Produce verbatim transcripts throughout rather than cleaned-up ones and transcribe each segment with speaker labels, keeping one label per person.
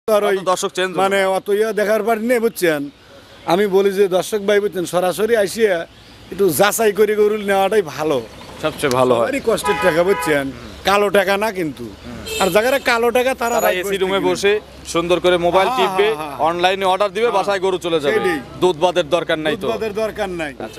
Speaker 1: দর্শক চেঞ্জ
Speaker 2: মানে অত ইয়া দেখার পর নেই বুঝছেন, আমি বলি যে দর্শক ভাই বুঝছেন সরাসরি আসিয়া একটু যাচাই করে গরু নেওয়াটাই ভালো,
Speaker 1: সবচেয়ে ভালো হয়।
Speaker 2: সবারই কষ্টের টাকা বুঝছেন, কালো টাকা না কিন্তু। আর যারা কালো টাকা তারা
Speaker 1: এসি রুমে বসে সুন্দর করে মোবাইল টিপবে, অনলাইনে অর্ডার দিবে, বাসায় গরু চলে যাবে, দুধ বাদের দরকার নাই তো।
Speaker 2: দুধের দরকার নাই।
Speaker 1: আচ্ছা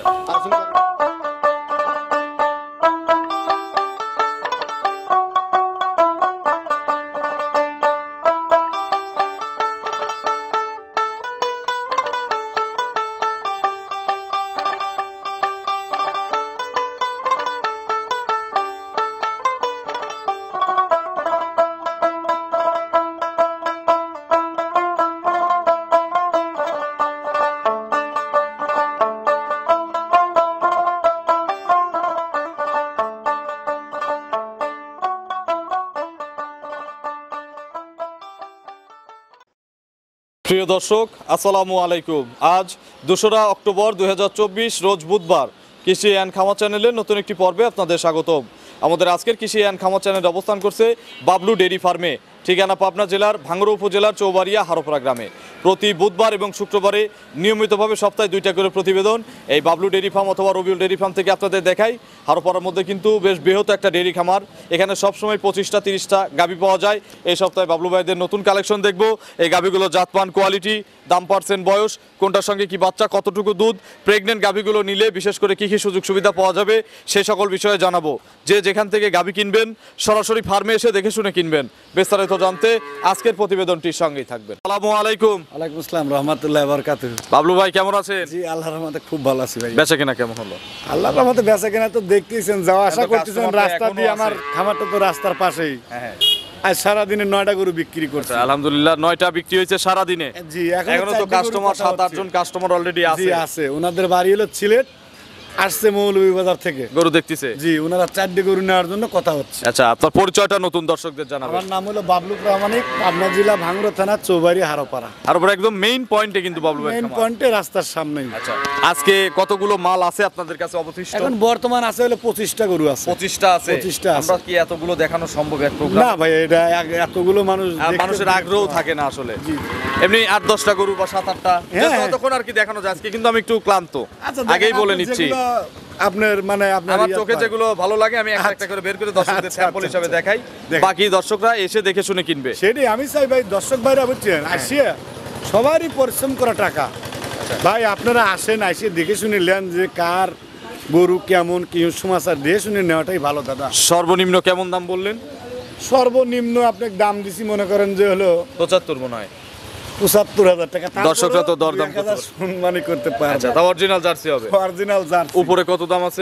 Speaker 1: প্রিয় দর্শক আসসালামু আলাইকুম। আজ দোসরা অক্টোবর দুই হাজার চব্বিশ রোজ বুধবার। কৃষি অ্যান্ড খামার চ্যানেলের নতুন একটি পর্বে আপনাদের স্বাগতম। আমাদের আজকের কৃষি অ্যান্ড খামার চ্যানেল অবস্থান করছে বাবলু ডেইরি ফার্মে, ঠিকানা পাবনা জেলার ভাঙ্গুড়া উপজেলার চৌবাড়িয়া হারোপাড়া গ্রামে। প্রতি বুধবার এবং শুক্রবারে নিয়মিতভাবে সপ্তাহে দুইটা করে প্রতিবেদন এই বাবলু ডেইরি ফার্ম অথবা রবিউল ডেইরি ফার্ম থেকে আপনাদের দেখাই। হারোপাড়ার মধ্যে কিন্তু বেশ বৃহৎ একটা ডেইরি খামার, এখানে সবসময় পঁচিশটা তিরিশটা গাভী পাওয়া যায়। এই সপ্তাহে বাবলু ভাইদের নতুন কালেকশন দেখব। এই গাভীগুলো জাতমান, কোয়ালিটি, দাম, পার্সেন্ট, বয়স, কোনটার সঙ্গে কি বাচ্চা, কতটুকু দুধ, প্রেগনেন্ট গাভীগুলো নিলে বিশেষ করে কী কী সুযোগ সুবিধা পাওয়া যাবে সেই সকল বিষয়ে জানাবো। যে যেখান থেকে গাভী কিনবেন সরাসরি ফার্মে এসে দেখে শুনে কিনবেন। বিস্তারিত জানতে আজকের প্রতিবেদনটির সঙ্গেই থাকবেন। আসসালামু আলাইকুম।
Speaker 2: ওয়ালাইকুম আসসালাম রহমতুল্লাহ বারাকাতুহু।
Speaker 1: বাবলু ভাই কেমন আছেন?
Speaker 2: জি আল্লাহর রহমতে খুব ভালো আছি ভাই।
Speaker 1: বেচা কেনা কেমন হলো?
Speaker 2: আল্লাহর রহমতে বেচা কেনা তো দেখতেছেন, যাওয়া আসা করতেছেন রাস্তা দিয়ে, আমার খামারটা তো রাস্তার পাশেই।
Speaker 1: হ্যাঁ,
Speaker 2: আজ সারাদিনে নয়টা গরু বিক্রি করছে
Speaker 1: আলহামদুলিল্লাহ। নয়টা বিক্রি হয়েছে সারাদিনে।
Speaker 2: জি,
Speaker 1: এখনো তো কাস্টমার সাত আট জন কাস্টমার অলরেডি আছে।
Speaker 2: জি আছে, ওনাদের বাড়ি হলো সিলেট, আসছে মৌলভীবাজার থেকে
Speaker 1: গরু দেখতেছে।
Speaker 2: জি, ওনারা চারটে গরু নেওয়ার জন্য কথা হচ্ছে।
Speaker 1: আচ্ছা, আপনার পরিচয়টা নতুন দর্শকদের জানাবেন।
Speaker 2: আমার নাম হলো বাবলু প্রামাণিক, পাবনা জেলা ভাঙ্গুড়া থানা চৌবাড়ি হারোপাড়া।
Speaker 1: আর ওপরে একদম মেইন পয়েন্টে কিন্তু বাবলু ভাই
Speaker 2: মেইন
Speaker 1: খামার।
Speaker 2: পয়েন্টে রাস্তার সামনেই।
Speaker 1: আচ্ছা, আজকে কতগুলো মাল আছে আপনাদের কাছে অবশিষ্ট?
Speaker 2: এখন বর্তমান আছে হলো পঁচিশটা গরু আছে।
Speaker 1: পঁচিশটা আছে।
Speaker 2: পঁচিশটা আছে।
Speaker 1: আমরা কি এতগুলো দেখানো সম্ভব এক প্রোগ্রাম?
Speaker 2: না ভাই, এটা এক- এতগুলো মানুষ
Speaker 1: আর
Speaker 2: দেখতে-
Speaker 1: মানুষের আগ্রহ থাকে না আসলে।
Speaker 2: জি।
Speaker 1: এমনি আট দশটা গরু বা সাত আটটা
Speaker 2: হ্যাঁ।
Speaker 1: ততক্ষণ আর কি দেখানো যায়। আজকে কিন্তু আমি একটু ক্লান্ত,
Speaker 2: আচ্ছা,
Speaker 1: আগেই
Speaker 2: দেখেন
Speaker 1: বলে
Speaker 2: আপনি
Speaker 1: নিচ্ছি।
Speaker 2: যেগুলো আপনার মানে আপনার
Speaker 1: আমার
Speaker 2: ইয়ে
Speaker 1: চোখে
Speaker 2: পায়।
Speaker 1: যেগুলো ভালো লাগে আমি একটা একটা করে বের করে দর্শকদের
Speaker 2: আচ্ছা,
Speaker 1: স্যাম্পল
Speaker 2: আচ্ছা,
Speaker 1: হিসাবে
Speaker 2: আচ্ছা।
Speaker 1: দেখাই,
Speaker 2: দেখেন।
Speaker 1: বাকি দর্শকরা এসে দেখে শুনে কিনবে।
Speaker 2: সেটাই আমি চাই ভাই, দর্শক ভাইরা বুঝছেন আসিয়া সবারই পরিশ্রম করা টাকা। ভাই আপনারা আসেন, আসে দেখে শুনে নেন যে কার গরু কেমন কি সমাচার দিয়ে শুনে নেওয়াটাই ভালো দাদা।
Speaker 1: সর্বনিম্ন কেমন দাম বললেন?
Speaker 2: সর্বনিম্ন আপনাকে দাম দিছি মনে করেন যে হলো
Speaker 1: পঁচাত্তর মনে হয়।
Speaker 2: পঁচাত্তর হাজার টাকা।
Speaker 1: দর্শকরা তো দরদাম করতে পারে।
Speaker 2: সম্মানই করতে পারে।
Speaker 1: আচ্ছা, তা অরিজিনাল জার্সি হবে।
Speaker 2: অরিজিনাল জার্সি
Speaker 1: উপরে কত দাম আছে?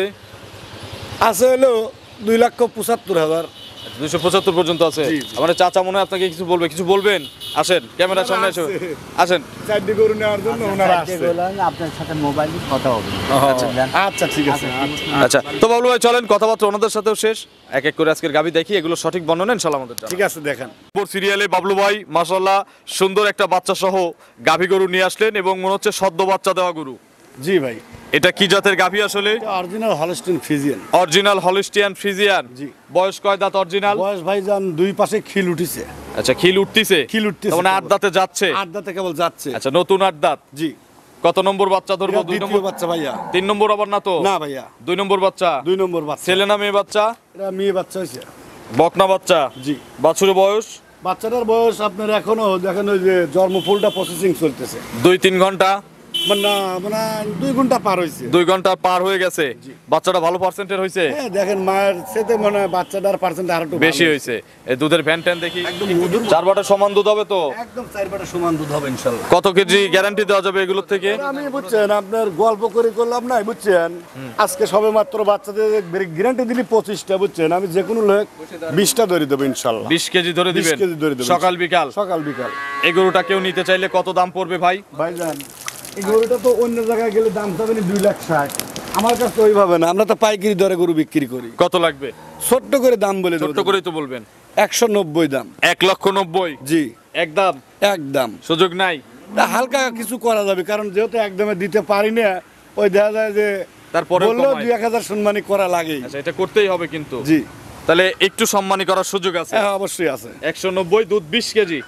Speaker 2: আছে হলো দুই লক্ষ পঁচাত্তর হাজার।
Speaker 1: দুইশো পঁচাত্তর পর্যন্ত আছে।
Speaker 2: জি, জি।
Speaker 1: আমার চাচা মনে হয় আপনাকে কিছু বলবে, কিছু বলবেন? আসেন ক্যামেরার সামনে এসে আসেন।
Speaker 2: চারটি গরু নেওয়ার জন্য ওনারা আসছে।
Speaker 3: আপনার সাথে মোবাইলে কথা হবে।
Speaker 2: আচ্ছা ঠিক আছে।
Speaker 1: আচ্ছা, তো বাবলু ভাই চলেন কথাবার্তা ওনাদের সাথেও শেষ, এক এক করে আজকের গাবি দেখি, এগুলো সঠিক বর্ণনা ইনশাআল্লাহ আমাদের জানাবেন।
Speaker 2: ঠিক আছে দেখেন।
Speaker 1: পর সিরিয়ালে বাবলু ভাই মাশাআল্লাহ সুন্দর একটা বাচ্চা সহ গাভী গরু নিয়ে আসলেন এবং মনে হচ্ছে সদ্য বাচ্চা দেওয়া গরু।
Speaker 2: জি ভাই,
Speaker 1: এটা কি জাতের গাভী আসলে?
Speaker 2: Original Holstein Friesian.
Speaker 1: Original Holstein Friesian.
Speaker 2: জি।
Speaker 1: বয়স কয় দাঁত অরিজিনাল?
Speaker 2: বয়স ভাইজান দুই পাশে খিল উঠিছে।
Speaker 1: আচ্ছা, খিল উঠতিছে।
Speaker 2: খিল উঠতিছে
Speaker 1: মানে আট দাঁতে যাচ্ছে।
Speaker 2: আড্ডাতে কেবল যাচ্ছে।
Speaker 1: আচ্ছা, নতুন আট দাঁত।
Speaker 2: জি।
Speaker 1: কত নম্বর বাচ্চা ধরবো?
Speaker 2: এটা
Speaker 1: দুই
Speaker 2: দ্বিতীয়
Speaker 1: নম্বর
Speaker 2: বাচ্চা ভাইয়া।
Speaker 1: তিন নম্বর আবার না তো?
Speaker 2: না ভাইয়া,
Speaker 1: দুই নম্বর বাচ্চা।
Speaker 2: দুই নম্বর বাচ্চা।
Speaker 1: ছেলে না মেয়ে বাচ্চা?
Speaker 2: এটা মেয়ে বাচ্চা হয়েছে।
Speaker 1: বকনা বাচ্চা।
Speaker 2: জি।
Speaker 1: বাছুরের বয়স?
Speaker 2: বাচ্চাটার বয়স আপনার এখনো দেখেন ওই যে জন্মফুলটা প্রসেসিং চলতেছে।
Speaker 1: দুই তিন ঘন্টা
Speaker 2: মানে না মানে দুই ঘন্টা পার হয়েছে।
Speaker 1: দুই ঘন্টা পার হয়ে গেছে। বাচ্চাটা ভালো পার্সেন্টের হয়েছে?
Speaker 2: হ্যাঁ দেখেন মায়ের সাথে মনে হয় বাচ্চাটার পার্সেন্ট আরো একটু
Speaker 1: বেশি হয়েছে। এই দুধের ভ্যান ট্যান দেখি
Speaker 2: একদম মধুর।
Speaker 1: চার বাটা সমান দুধ হবে তো?
Speaker 2: একদম চার বাটা সমান দুধ হবে ইনশাআল্লাহ।
Speaker 1: কত কেজি গ্যারান্টি দেওয়া যাবে এগুলোর থেকে?
Speaker 2: আমি বুঝছেন আপনার গল্প করে করলাম না বুঝছেন, আজকে সবে মাত্র বাচ্চাদের গ্যারান্টি দিলি পঁচিশটা বুঝছেন, আমি যে কোনো লোক বিশটা ধরে দেবো ইনশাআল্লাহ।
Speaker 1: বিশ কেজি ধরে
Speaker 2: বিশ
Speaker 1: দিবেন
Speaker 2: কেজি ধরে দেবো
Speaker 1: সকাল বিকাল?
Speaker 2: সকাল বিকাল।
Speaker 1: এই গরুটা কেউ নিতে চাইলে কত দাম পড়বে ভাই?
Speaker 2: ভাইজান এই গরুটা তো অন্য জায়গায় গেলে দাম পাবে না দুই লাখ ষাট, আমার কাছে ওইভাবে না, আমরা তো পাইকারি দরে গরু বিক্রি করি।
Speaker 1: কত লাগবে?
Speaker 2: ছোট্ট করে দাম বলে
Speaker 1: ছোট্ট করেই তো বলবেন।
Speaker 2: একশো নব্বই দাম।
Speaker 1: এক লক্ষ নব্বই?
Speaker 2: জি
Speaker 1: একদম
Speaker 2: একদম।
Speaker 1: সুযোগ নাই?
Speaker 2: তা হালকা কিছু করা যাবে, কারণ যেহেতু একদমে দিতে পারি না, ওই দেখা যায় যে
Speaker 1: তারপরে
Speaker 2: বললেও দুই এক হাজার সম্মানী করা লাগেই।
Speaker 1: আচ্ছা, এটা করতেই হবে কিন্তু।
Speaker 2: জি।
Speaker 1: তাহলে একটু সম্মানী করার সুযোগ আছে?
Speaker 2: হ্যাঁ অবশ্যই আছে।
Speaker 1: একশো নব্বই দুধ বিশ কেজি।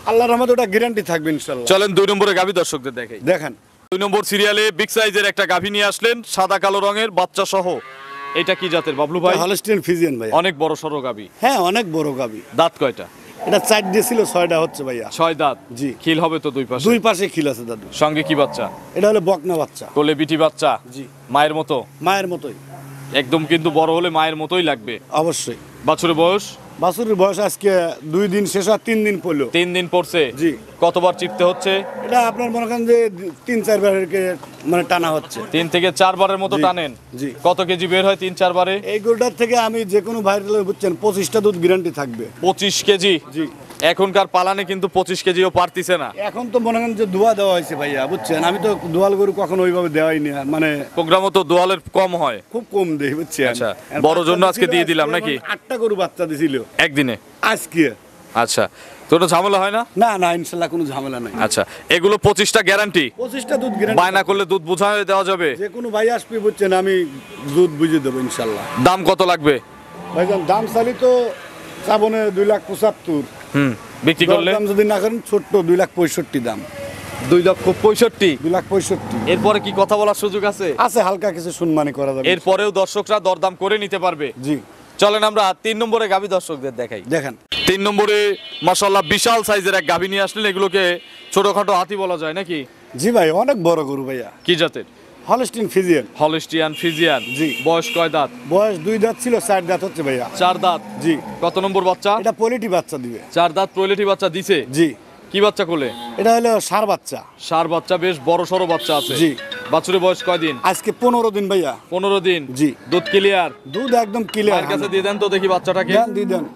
Speaker 2: আল্লাহর রহমতে ওটা গ্যারান্টি থাকবে ইনশাল্লাহ।
Speaker 1: চলেন দুই নম্বরে গাভী দর্শকদের দেখাই।
Speaker 2: দেখেন
Speaker 1: দুই নম্বর সিরিয়ালে বিগ সাইজের একটা গাভী নিয়ে আসলেন সাদা কালো রঙের বাচ্চা সহ। এটা কি জাতের বাবলু ভাই?
Speaker 2: হলস্টিয়ান ফ্রিজিয়ান ভাই।
Speaker 1: অনেক বড় সরো গাভী।
Speaker 2: হ্যাঁ অনেক বড় গাবি।
Speaker 1: দাঁত কয়টা?
Speaker 2: এটা চার দিয়েছিল, ছয়টা হচ্ছে ভাইয়া।
Speaker 1: ছয় দাঁত।
Speaker 2: জি।
Speaker 1: খিল হবে তো দুই পাশে?
Speaker 2: দুই পাশে খিল আছে দাদু।
Speaker 1: সঙ্গে কি বাচ্চা?
Speaker 2: এটা হলো বকনা বাচ্চা।
Speaker 1: কোলে বিটি বাচ্চা।
Speaker 2: জি।
Speaker 1: মায়ের মতো?
Speaker 2: মায়ের মতোই
Speaker 1: একদম, কিন্তু বড় হলে মায়ের মতোই লাগবে।
Speaker 2: অবশ্যই।
Speaker 1: বাছুরের বয়স?
Speaker 2: বাছুরের বয়স আজকে দুই দিন শেষ আর তিন দিন পড়লো।
Speaker 1: তিন দিন পড়ছে।
Speaker 2: জি।
Speaker 1: কতবার চিপতে হচ্ছে?
Speaker 2: এটা আপনার মনে করেন যে তিন চারবার মানে টানা হচ্ছে।
Speaker 1: তিন থেকে চারবারের মতো
Speaker 2: জি।
Speaker 1: টানেন?
Speaker 2: জি।
Speaker 1: কত কেজি বের হয় তিন চারবারে?
Speaker 2: এই গরুটার থেকে আমি যে কোনো ভাইরাল বুঝছেন পঁচিশটা দুধ গ্যারান্টি থাকবে।
Speaker 1: পঁচিশ কেজি?
Speaker 2: জি।
Speaker 1: এখনকার পালানে কিন্তু পঁচিশ কেজিও পারতিছে না।
Speaker 2: এখন তো মনে করেন যে দোয়া দেওয়া হয়েছে ভাইয়া, বুঝছেন। আমি তো দোয়াল গরু কখনো ওইভাবে দেওয়াই নি, মানে
Speaker 1: প্রোগ্রামও তো দোয়ালের কম হয়।
Speaker 2: খুব কম দেই, বুঝছেন।
Speaker 1: আচ্ছা, বড় জন্য আজকে দিয়ে দিলাম নাকি?
Speaker 2: আটটা গরু বাচ্চা দিছিল
Speaker 1: একদিনে?
Speaker 2: আজকে।
Speaker 1: আচ্ছা, তো ওটা ঝামেলা হয় না?
Speaker 2: না না ইনশাল্লাহ কোনো ঝামেলা নাই।
Speaker 1: আচ্ছা, এগুলো পঁচিশটা গ্যারান্টি?
Speaker 2: পঁচিশটা দুধ গ্যারান্টি।
Speaker 1: বায়না করলে দুধ বোঝা দেওয়া যাবে?
Speaker 2: যে কোনো ভাই আসবে বুঝছেন, আমি দুধ বুঝিয়ে দেবো ইনশাল্লাহ।
Speaker 1: দাম কত লাগবে
Speaker 2: ভাইজান দাম চালি তো শ্রাবণে দুই লাখ পঁচাত্তর।
Speaker 1: হুম, বিক্রি করলে?
Speaker 2: দাম যদি না করেন ছোট্ট দুই লাখ পঁয়ষট্টি দাম।
Speaker 1: দুই লক্ষ পঁয়ষট্টি?
Speaker 2: দুই লাখ পঁয়ষট্টি।
Speaker 1: এরপরে কি কথা বলার সুযোগ আছে?
Speaker 2: আছে, হালকা কিছু সম্মানী করা যাবে।
Speaker 1: এরপরেও দর্শকরা দরদাম করে নিতে পারবে?
Speaker 2: জি।
Speaker 1: চলেন আমরা তিন নম্বরে গাভী দর্শকদের দেখাই।
Speaker 2: দেখেন
Speaker 1: তিন নম্বরে মাশাআল্লাহ বিশাল সাইজের এক গাভী নিয়ে আসলেন। এগুলোকে ছোটখাটো হাতি বলা যায় নাকি?
Speaker 2: জি ভাই, অনেক বড় গরু ভাইয়া।
Speaker 1: কি জাতের?
Speaker 2: Holstein Friesian.
Speaker 1: Holstein Friesian.
Speaker 2: জি।
Speaker 1: বয়স কয় দাঁত?
Speaker 2: বয়স দুই দাঁত ছিল, চার দাঁত হচ্ছে ভাইয়া।
Speaker 1: চার দাঁত?
Speaker 2: জি।
Speaker 1: কত নম্বর বাচ্চা?
Speaker 2: এটা পোলিটি বাচ্চা দিবে।
Speaker 1: চার দাঁত প্রলেটি বাচ্চা দিছে?
Speaker 2: জি।
Speaker 1: কি বাচ্চা কোলে?
Speaker 2: এটা হলো সার বাচ্চা।
Speaker 1: সার বাচ্চা, বেশ বড় সড়ো বাচ্চা আছে।
Speaker 2: জি।
Speaker 1: বাছুরের বয়স কয়দিন?
Speaker 2: আজকে পনেরো দিন ভাইয়া।
Speaker 1: পনেরো দিন?
Speaker 2: জি।
Speaker 1: দুধ ক্লিয়ার?
Speaker 2: দুধ একদম ক্লিয়ার।
Speaker 1: মায়ের কাছে দিয়ে দেন তো দেখি বাচ্চাটাকে।
Speaker 2: দেন দিয়ে দেন।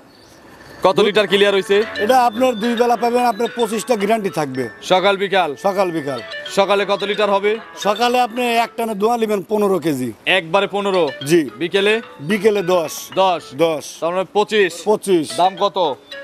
Speaker 1: কত লিটার ক্লিয়ার হইছে?
Speaker 2: এটা আপনার দুই বেলা পাবেন, আপনার পঁচিশটা গ্যারান্টি থাকবে।
Speaker 1: সকাল বিকাল?
Speaker 2: সকাল বিকাল।
Speaker 1: সকালে কত লিটার হবে?
Speaker 2: সকালে আপনি এক টানে দোয়া নেবেন পনেরো কেজি।
Speaker 1: একবারে পনেরো?
Speaker 2: জি।
Speaker 1: বিকেলে?
Speaker 2: বিকেলে দশ।
Speaker 1: দশ?
Speaker 2: দশ।
Speaker 1: তার মানে পঁচিশ?
Speaker 2: পঁচিশ।
Speaker 1: দাম কত?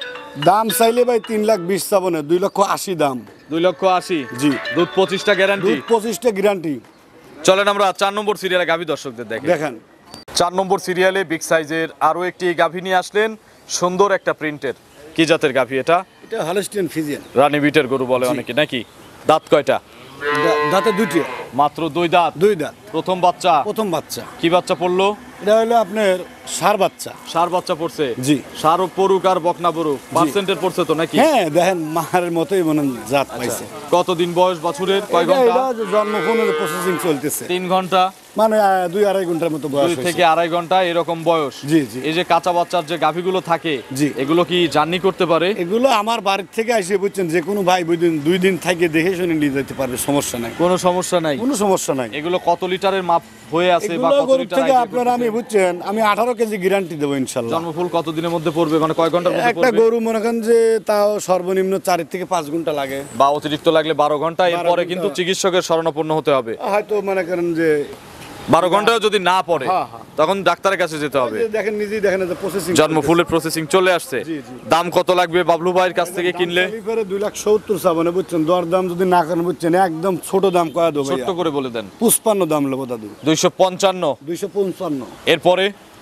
Speaker 2: দাম চাইলে ভাই তিন লাখ বিশ চাবনে, দুই লক্ষ আশি দাম।
Speaker 1: দুই লক্ষ আশি?
Speaker 2: জি।
Speaker 1: দুধ পঁচিশটা গ্যারান্টি?
Speaker 2: দুধ পঁচিশটা গ্যারান্টি।
Speaker 1: চলেন আমরা চার নম্বর সিরিয়ালে গাভী দর্শকদের দেখেন।
Speaker 2: দেখেন
Speaker 1: চার নম্বর সিরিয়ালে বিগ সাইজের আরো একটি গাভী নিয়ে আসলেন, সুন্দর একটা প্রিন্টের। কি জাতের গাভী এটা?
Speaker 2: এটা হলস্টিয়ান ফ্রিজিয়ান।
Speaker 1: রানী বিটের গরু বলে অনেকে নাকি? দাঁত কয়টা?
Speaker 2: দাঁতে দুইটি।
Speaker 1: মাত্র দুই দাঁত?
Speaker 2: দুই দাঁত।
Speaker 1: প্রথম বাচ্চা?
Speaker 2: প্রথম বাচ্চা।
Speaker 1: কি বাচ্চা পড়লো?
Speaker 2: এটা হলো আপনার সার বাচ্চা।
Speaker 1: সার বাচ্চা পড়ছে?
Speaker 2: জি।
Speaker 1: সার পড়ুক আর বকনা পড়ুক, পার্সেন্টের পড়ছে তো নাকি?
Speaker 2: হ্যাঁ দেখেন মায়ের মতোই মনে হয় জাত পাইছে।
Speaker 1: কতদিন বয়স বাছুরের? কয়
Speaker 2: এটা-
Speaker 1: ঘন্টা?
Speaker 2: এটা জন্ম পনেরো প্রসেসিং চলতেছে।
Speaker 1: তিন ঘন্টা?
Speaker 2: মানে আহ, দুই আড়াই ঘন্টার মতো বয়স
Speaker 1: দুই
Speaker 2: হয়েছে।
Speaker 1: থেকে আড়াই ঘন্টা এরকম বয়স।
Speaker 2: জি, জি।
Speaker 1: এই যে কাঁচা বাচ্চার যে গাভীগুলো থাকে,
Speaker 2: জি।
Speaker 1: এগুলো কি জার্নি করতে পারে?
Speaker 2: এগুলো আমার বাড়ির থেকে আসে বুঝছেন, যে কোনো ভাই বুঝছেন দুই দিন থেকে দেখে শুনে নিয়ে যেতে পারবে, সমস্যা নাই।
Speaker 1: কোনো সমস্যা নাই?
Speaker 2: কোনো সমস্যা নাই।
Speaker 1: এগুলো কত লিটারের মাপ হয়ে আছে বা
Speaker 2: এগুলো
Speaker 1: কত
Speaker 2: গরুর
Speaker 1: লিটার
Speaker 2: থেকে
Speaker 1: idea
Speaker 2: আপনার আমি
Speaker 1: করতেছে?
Speaker 2: বুঝছেন আমি আঠারো কেজি গ্যারান্টি দেবো ইনশাল্লাহ।
Speaker 1: জন্মফুল কত দিনের মধ্যে পড়বে, মানে কয় ঘন্টার মধ্যে
Speaker 2: একটা
Speaker 1: পড়বে?
Speaker 2: গরু মনে করেন যে তাও সর্বনিম্ন চার থেকে পাঁচ ঘন্টা লাগে,
Speaker 1: বা অতিরিক্ত লাগলে বারো ঘন্টা। এরপরে
Speaker 2: ঘন্টা।
Speaker 1: কিন্তু চিকিৎসকের শরণাপন্ন হতে হবে।
Speaker 2: হয়তো মনে করেন যে
Speaker 1: বারো ঘন্টাও যদি না পড়ে
Speaker 2: হ্যাঁ, হ্যাঁ।
Speaker 1: তখন ডাক্তারের কাছে যেতে হবে।
Speaker 2: যে দেখেন নিজেই দেখেন যে প্রসেসিং
Speaker 1: জন্মফুলের প্রসেসিং চলে আসছে।
Speaker 2: জি, জি।
Speaker 1: দাম কত লাগবে বাবলু ভাইয়ের কাছ থেকে কিনলে?
Speaker 2: দুই লাখ সত্তর চাবনে বুঝছেন, দর দাম যদি না করেন বুঝছেন একদম ছোট দাম কয়া দেবো,
Speaker 1: ছোট্ট করে বলে দেন।
Speaker 2: পুষ্পান্ন দাম নেবো দাদু।
Speaker 1: দুইশো পঞ্চান্ন?
Speaker 2: দুইশো পঞ্চান্ন।
Speaker 1: এরপরে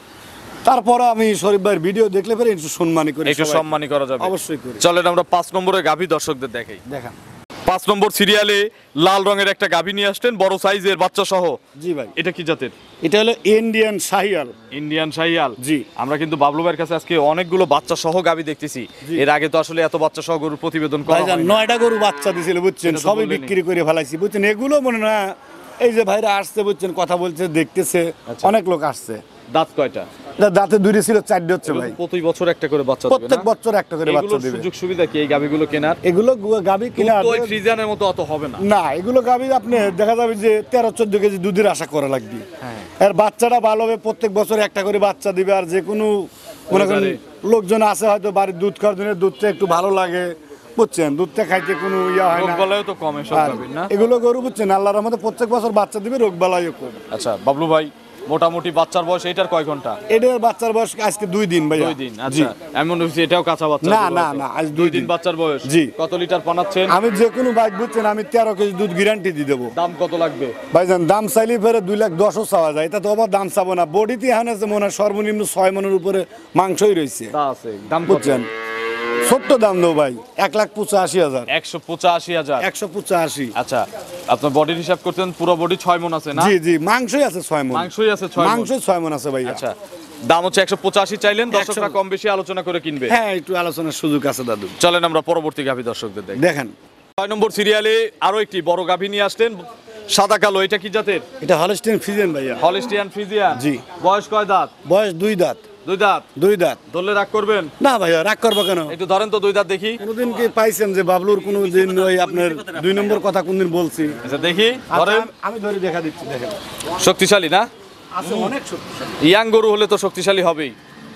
Speaker 2: তারপরে আমি শরীফ ভাইয়ের ভিডিও দেখলে পরে একটু সম্মানী করি,
Speaker 1: একটু
Speaker 2: সবাইকে।
Speaker 1: সম্মানী করা যাবে?
Speaker 2: অবশ্যই করি।
Speaker 1: চলেন আমরা পাঁচ নম্বরে গাভী দর্শকদের দেখাই।
Speaker 2: দেখান
Speaker 1: পাঁচ নম্বর সিরিয়ালে লাল রঙের একটা গাভী নিয়ে আসলেন, বড় সাইজের বাচ্চা সহ।
Speaker 2: জি ভাই,
Speaker 1: এটা কি জাতের?
Speaker 2: এটা হলো ইন্ডিয়ান শাহিয়াল।
Speaker 1: ইন্ডিয়ান শাহিয়াল?
Speaker 2: জি।
Speaker 1: আমরা কিন্তু বাবলু ভাইয়ের কাছে আজকে অনেকগুলো বাচ্চা সহ গাভী দেখতেছি।
Speaker 2: জি।
Speaker 1: এর আগে তো আসলে এত বাচ্চা সহ গরুর প্রতিবেদন করা
Speaker 2: ভাইজান
Speaker 1: হয়নি।
Speaker 2: নয়টা গরু বাচ্চা দিছিল বুঝছেন,
Speaker 1: সেটা তো
Speaker 2: সবই
Speaker 1: বললেনই।
Speaker 2: বিক্রি করে ফেলাইছি বুঝছেন। এগুলো মনে না এই যে ভাইরা আসছে বুঝছেন, কথা বলছে, দেখতেছে,
Speaker 1: আচ্ছা।
Speaker 2: অনেক লোক আসছে।
Speaker 1: দাঁত কয়টা?
Speaker 2: এটা দাঁতে দুইটা ছিল, চারটে হচ্ছে ভাই।
Speaker 1: প্রতি বছর একটা করে বাচ্চা দিবে
Speaker 2: প্রত্যেক
Speaker 1: না?
Speaker 2: বছর একটা করে বাচ্চা
Speaker 1: এগুলোর
Speaker 2: দিবে।
Speaker 1: সুযোগ সুবিধা কি এই গাভীগুলো কেনার?
Speaker 2: এগুলো গু- গাভী কিনা
Speaker 1: দুধ তো ওই ফ্রিজিয়ানের মতো অত হবে না।
Speaker 2: না, এগুলো গাভী আপনি দেখা যাবে যে তেরো চোদ্দ কেজি দুধের আশা করা লাগবে।
Speaker 1: হ্যাঁ।
Speaker 2: আর বাচ্চাটা ভালো হবে, প্রত্যেক বছর একটা করে বাচ্চা দিবে। আর যে কোনো মনে করেন
Speaker 1: পরিবারে।
Speaker 2: লোকজন আছে হয়তো বাড়ির দুধ খাওয়ার জন্য, দুধটা একটু ভালো লাগে বুঝছেন, দুধটা খাইতে কোনো ইয়া হয়
Speaker 1: রোগ
Speaker 2: না।
Speaker 1: বালাইও তো কম এসব
Speaker 2: আর
Speaker 1: গাভীর না?
Speaker 2: এগুলো গরু বুঝছেন আল্লাহর রহমতে প্রত্যেক বছর বাচ্চা দিবে, রোগ বালাইও কম।
Speaker 1: আচ্ছা বাবলু ভাই, মোটামুটি বাচ্চার বয়স এটার কয় ঘন্টা?
Speaker 2: এটার বাচ্চার বয়স আজকে দুই দিন ভাইয়া।
Speaker 1: দুই দিন? আচ্ছা, এমন হচ্ছে এটাও কাঁচা বাচ্চা?
Speaker 2: না, না, না, আজ দুই
Speaker 1: দুই দিন
Speaker 2: দিন।
Speaker 1: বাচ্চার বয়স?
Speaker 2: জি।
Speaker 1: কত লিটার পানাচ্ছেন?
Speaker 2: আমি যে কোনো বাইক বুঝছেন আমি তেরো কেজি দুধ গ্যারান্টি দিয়ে দেবো।
Speaker 1: দাম কত লাগবে?
Speaker 2: ভাইজান দাম চাইলে ফেরে দুই লাখ দশও চাওয়া যায়, এটা তো আবার দাম চাবো না। বডিতে এখন আছে মনে হয় সর্বনিম্ন ছয় মনের উপরে মাংসই রয়েছে
Speaker 1: তা আছে। দাম কত?
Speaker 2: বুঝছেন ছোট্ট দাম দেবো ভাই এক লাখ পঁচাশি হাজার
Speaker 1: একশো পঁচাশি হাজার
Speaker 2: একশো পঁচাশি।
Speaker 1: আচ্ছা, আপনার বডির হিসাব করতেন, পুরো বডি ছয় মন আছে না?
Speaker 2: জি জি মাংসই আছে ছয় মন।
Speaker 1: মাংসই আছে ছয় মণ।
Speaker 2: মাংসই ছয় মন আছে ভাই।
Speaker 1: আচ্ছা, দাম হচ্ছে একশো পঁচাশি চাইলেন, দর্শকরা
Speaker 2: একশো
Speaker 1: কম বেশি আলোচনা করে কিনবে।
Speaker 2: হ্যাঁ একটু আলোচনার সুযোগ আছে দাদু।
Speaker 1: চলেন আমরা পরবর্তী গাভী দর্শকদের দেখি।
Speaker 2: দেখেন
Speaker 1: ছয় নম্বর সিরিয়ালে আরো একটি বড় গাভী নিয়ে আসলেন, সাদা কালো। এটা কি জাতের?
Speaker 2: এটা হলস্টেইন ফ্রিজিয়ান ভাইয়া।
Speaker 1: Holstein Friesian.
Speaker 2: জি।
Speaker 1: বয়স কয় দাঁত?
Speaker 2: বয়স দুই দাঁত।
Speaker 1: দুই দাঁত।
Speaker 2: দুই দাঁত।
Speaker 1: ধরলে রাগ করবেন?
Speaker 2: না ভাইয়া রাগ করবো কেন?
Speaker 1: একটু ধরেন তো দুই দাঁত দেখি।
Speaker 2: কোনোদিন কি পাইছেন যে বাবলুর কোনোদিন ওই আপনার দুই নম্বর কথা কোনদিন বলছি?
Speaker 1: আচ্ছা দেখি,
Speaker 2: আচ্ছা,
Speaker 1: ধরেন।
Speaker 2: আমি- আমি ধরে দেখা দিচ্ছি দেখেন।
Speaker 1: শক্তিশালী না?
Speaker 2: আছে অনেক শক্তিশালী।
Speaker 1: ইয়াং গরু হলে তো শক্তিশালী হবেই।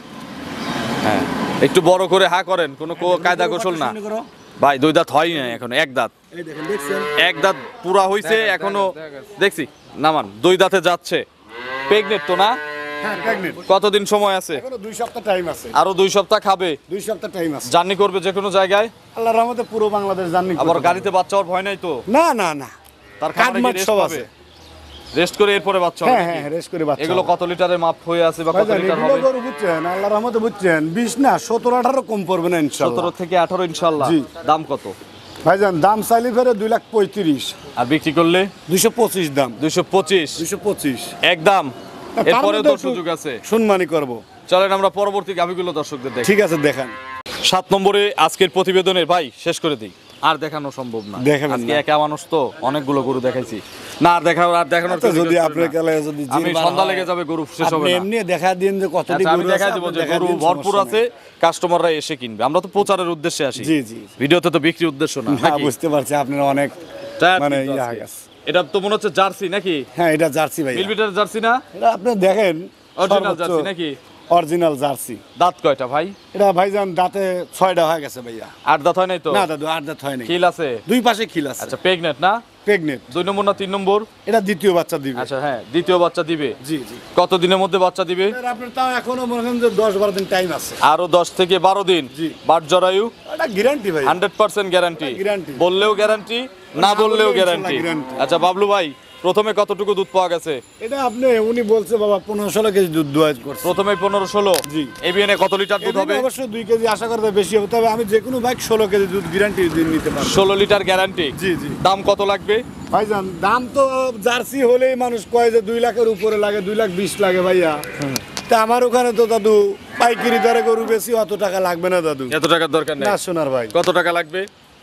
Speaker 1: হ্যাঁ, একটু বড় করে হা করেন, কোনো কো- কায়দা কৌশল না।
Speaker 2: শুনে করো।
Speaker 1: ভাই দুই দাঁত হয় না এখন, এক দাঁত।
Speaker 2: এই দেখেন দেখছেন?
Speaker 1: এক দাঁত পুরা হইছে এখনো, দেখছি। নামান, দুই দাঁতে যাচ্ছে। প্রেগনেন্ট তো না?
Speaker 2: হ্যাঁ প্রেগনেন্ট।
Speaker 1: কতদিন সময় আছে?
Speaker 2: এখনো দুই সপ্তাহ টাইম আছে।
Speaker 1: আরো দুই সপ্তাহ খাবে।
Speaker 2: দুই সপ্তাহ টাইম আছে।
Speaker 1: জার্নি করবে যে কোনো জায়গায়।
Speaker 2: আল্লাহর রহমতে পুরো বাংলাদেশ জার্নি
Speaker 1: আবার গাড়িতে বাচ্চা হওয়ার ভয় নাই তো?
Speaker 2: না না না
Speaker 1: তার
Speaker 2: কাঠ মাঠ সব আছে।
Speaker 1: রেস্ট করে এরপরে বাচ্চা হবে
Speaker 2: হ্যাঁ
Speaker 1: নাকি?
Speaker 2: হ্যাঁ রেস্ট করে বাচ্চা
Speaker 1: এগুলো
Speaker 2: হবে।
Speaker 1: কত লিটারের মাপ হয়ে আছে বা কত
Speaker 2: ভাইজান,
Speaker 1: লিটার
Speaker 2: এগুলো
Speaker 1: হবে?
Speaker 2: গরু বুঝছেন আল্লাহর রহমতে বুঝছেন বিশ না সতেরো আঠারো কম পড়বে না ইনশাল্লাহ।
Speaker 1: সতেরো থেকে আঠারো ইনশাল্লাহ।
Speaker 2: জি।
Speaker 1: দাম কত?
Speaker 2: ভাইজান দাম চাইলে ফেরে দুই লাখ পঁয়ত্রিশ।
Speaker 1: আর বিক্রি করলে?
Speaker 2: দুইশো পঁচিশ দাম।
Speaker 1: দুইশো পঁচিশ।
Speaker 2: দুইশো পঁচিশ
Speaker 1: একদম।
Speaker 2: তার
Speaker 1: এরপরেও
Speaker 2: মধ্যে
Speaker 1: তো
Speaker 2: একটু
Speaker 1: সুযোগ আছে।
Speaker 2: সম্মানই করবো।
Speaker 1: চলেন আমরা পরবর্তী গাভীগুলো দর্শকদের দেখি।
Speaker 2: ঠিক আছে দেখান।
Speaker 1: সাত নম্বরে আজকের প্রতিবেদনের ভাই শেষ করে দিই, আর দেখানো সম্ভব না।
Speaker 2: দেখাবেন
Speaker 1: আজকে
Speaker 2: না।
Speaker 1: একা মানুষ তো, অনেকগুলো গরু দেখাইছি না, আর দেখাও আর দেখানোর
Speaker 2: আচ্ছা,
Speaker 1: সুযোগ
Speaker 2: যদি
Speaker 1: হচ্ছে
Speaker 2: আপনার
Speaker 1: না।
Speaker 2: কালে যদি
Speaker 1: আমি
Speaker 2: জিরবার
Speaker 1: সন্ধ্যা
Speaker 2: হয়,
Speaker 1: লেগে যাবে, গরু শেষ হবে
Speaker 2: আপনি
Speaker 1: না।
Speaker 2: এমনি দেখা দিন যে কতটি
Speaker 1: আচ্ছা, আমি
Speaker 2: গরু
Speaker 1: দেখাই
Speaker 2: আছে,
Speaker 1: দেবো
Speaker 2: আপনি
Speaker 1: যে
Speaker 2: দেখা
Speaker 1: গরু
Speaker 2: দিন,
Speaker 1: ভরপুর
Speaker 2: সমস্যা
Speaker 1: আছে, কাস্টমাররা এসে কিনবে। আমরা তো প্রচারের উদ্দেশ্যে আসি।
Speaker 2: জি, জি।
Speaker 1: ভিডিওতে তো বিক্রির উদ্দেশ্য না,
Speaker 2: নেই। না
Speaker 1: নাকি?
Speaker 2: বুঝতে পারছি আপনার অনেক
Speaker 1: টায়ার
Speaker 2: মানে
Speaker 1: কিন্তু
Speaker 2: ইয়ে
Speaker 1: আজকে।
Speaker 2: হয়ে গেছে।
Speaker 1: এটা তো মনে হচ্ছে জার্সি নাকি?
Speaker 2: হ্যাঁ এটা জার্সি ভাই।
Speaker 1: মিলবিটার জার্সি না?
Speaker 2: এটা আপনি দেখেন
Speaker 1: অরিজিনাল জার্সি নাকি?
Speaker 2: Original jersey.
Speaker 1: দাঁত কয়টা ভাই?
Speaker 2: এটা ভাইজান দাঁতে ছয়টা হয়ে গেছে ভাইয়া।
Speaker 1: আট দাঁত হয় নাই তো?
Speaker 2: না দাদু আট দাঁত হয় নাই।
Speaker 1: খিল আছে?
Speaker 2: দুই পাশে খিল আছে।
Speaker 1: আচ্ছা, প্রেগনেন্ট না?
Speaker 2: প্রেগনেন্ট।
Speaker 1: দুই নম্বর না তিন নম্বর?
Speaker 2: এটা দ্বিতীয় বাচ্চা দিবে।
Speaker 1: আচ্ছা হ্যাঁ, দ্বিতীয় বাচ্চা দিবে।
Speaker 2: জি জি।
Speaker 1: কত দিনের মধ্যে বাচ্চা দিবে?
Speaker 2: এটার আপনার তাও এখনো মনে করেন যে দশ বারো দিন টাইম আছে।
Speaker 1: আরো দশ থেকে বারো দিন।
Speaker 2: জি।
Speaker 1: বাট জরায়ু
Speaker 2: এটা গ্যারান্টি ভাই।
Speaker 1: Hundred percent guarantee.
Speaker 2: guarantee।
Speaker 1: বললেও গ্যারান্টি, না
Speaker 2: না
Speaker 1: বললেও
Speaker 2: বললেও
Speaker 1: গ্যারান্টি।
Speaker 2: ইনশাল্লাহ guarantee।
Speaker 1: আচ্ছা বাবলু ভাই, প্রথমে কতটুকু দুধ পাওয়া গেছে?
Speaker 2: এটা আপনি উনি বলছে বাবা পনেরো ষোলো কেজি দুধ দোয়া করছে।
Speaker 1: প্রথমে পনেরো ষোলো।
Speaker 2: জি।
Speaker 1: এবিএনে কত লিটার দুধ হবে?
Speaker 2: এদিকে অবশ্যই দুই কেজি আশা করতে বেশি হবে, তবে আমি যে কোনো বাইক ষোলো কেজি দুধ গ্যারান্টি দিন নিতে পারবো।
Speaker 1: ষোলো লিটার গ্যারান্টি।
Speaker 2: জি জি।
Speaker 1: দাম কত লাগবে?
Speaker 2: ভাইজান দাম তো জার্সি হলেই মানুষ কয় যে দুই লাখের উপরে লাগে, দুই লাখ বিশ লাগে ভাইয়া। তা আমার ওখানে তো দাদু পাইকারি দরে গরু বেশি, অত টাকা লাগবে না দাদু।
Speaker 1: এত টাকার দরকার নেই।
Speaker 2: না সোনার ভাই,
Speaker 1: কত টাকা লাগবে?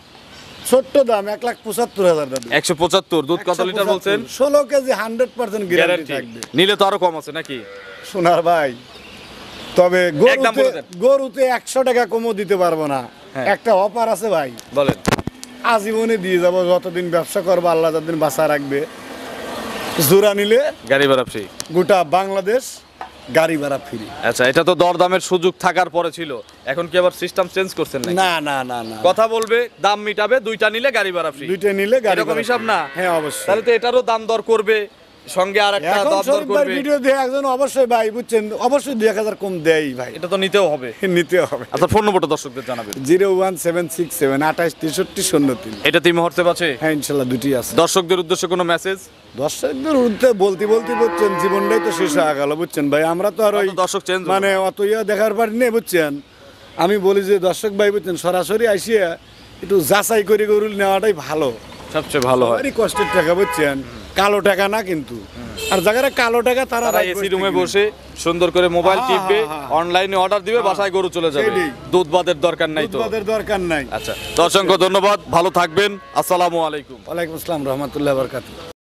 Speaker 2: ছোট্ট দাম এক লাখ পঁচাত্তর হাজার দাদু।
Speaker 1: একশো পঁচাত্তর। দুধ কত লিটার বলছেন?
Speaker 2: ষোলো KG hundred percent guarantee
Speaker 1: guarantee.
Speaker 2: থাকবে
Speaker 1: নিলে তো আরো কম আছে নাকি?
Speaker 2: সোনার ভাই। তবে
Speaker 1: একদম
Speaker 2: গরুতে
Speaker 1: বলে দেন।
Speaker 2: গরুতে একশো টাকা কমও দিতে পারবো না।
Speaker 1: হ্যাঁ।
Speaker 2: একটা অফার আছে ভাই,
Speaker 1: বলেন।
Speaker 2: আজীবনে দিয়ে যাবো, যতদিন ব্যবসা করবো আল্লাহ যতদিন বাঁচা রাখবে। জোড়া নিলে
Speaker 1: গাড়ি ভাড়া ফ্রি।
Speaker 2: গোটা বাংলাদেশ গাড়ি ভাড়া ফ্রি।
Speaker 1: আচ্ছা, এটা তো দরদামের সুযোগ থাকার পরে ছিল, এখন কি আবার সিস্টেম চেঞ্জ করছেন নাকি?
Speaker 2: না না না না
Speaker 1: কথা বলবে, দাম মিটাবে, দুইটা নিলে গাড়ি ভাড়া ফ্রি।
Speaker 2: দুইটা নিলে গাড়ি
Speaker 1: এরকম
Speaker 2: ভাড়া
Speaker 1: হিসাব
Speaker 2: free।
Speaker 1: না?
Speaker 2: হ্যাঁ অবশ্যই।
Speaker 1: তাহলে তো এটারও দাম দর করবে, সঙ্গে আর একটা
Speaker 2: এখন
Speaker 1: দাম দর
Speaker 2: শরীফ ভাই
Speaker 1: করবে।
Speaker 2: ভিডিও দিয়ে একজন অবশ্যই ভাই বুঝছেন, অবশ্যই দুই এক হাজার কম দেয় ভাই,
Speaker 1: এটা তো নিতেও হবে।
Speaker 2: নিতে হবে।
Speaker 1: আচ্ছা, ফোন নম্বরটা দর্শকদের জানাবেন।
Speaker 2: Zero one seven six seven আঠাশ তেষট্টি শূন্য তিন।
Speaker 1: এটা তিন মুহূর্তে আছে।
Speaker 2: হ্যাঁ ইনশাল্লাহ দুটি আছে।
Speaker 1: দর্শকদের উদ্দেশ্যে কোনো মেসেজ?
Speaker 2: দর্শকদের উঠতে বলতে বলতে বুঝছেন জীবনটাই তো শেষ হয়ে গেল বুঝছেন ভাই। আমরা তো আর ওই
Speaker 1: দর্শক চেঞ্জ
Speaker 2: মানে অত ইয়ে দেখার পারি নেই বুঝছেন। আমি বলি যে দর্শক ভাই বুঝছেন সরাসরি আসিয়ে একটু যাচাই করে গরু নেওয়াটাই ভালো,
Speaker 1: সবচেয়ে ভালো হয়।
Speaker 2: সবারই কষ্টের টাকা বুঝছেন, কালো টাকা না কিন্তু। আর যারা কালো টাকা তারা
Speaker 1: তারা এসি রুমে বসে সুন্দর করে মোবাইল
Speaker 2: হ্যাঁ,
Speaker 1: টিপবে,
Speaker 2: হ্যাঁ, হ্যাঁ।
Speaker 1: অনলাইনে অর্ডার দিবে, বাসায় গরু চলে যাবে।
Speaker 2: সেটাই।
Speaker 1: দুধ বাদের দরকার নাই তো।
Speaker 2: দুধ দরকার নাই।
Speaker 1: আচ্ছা, অসংখ্য ধন্যবাদ, ভালো থাকবেন, আসসালামু আলাইকুম।
Speaker 2: ওয়ালাইকুম আসসালাম রহমতুল্লাহ বরকাতুহ।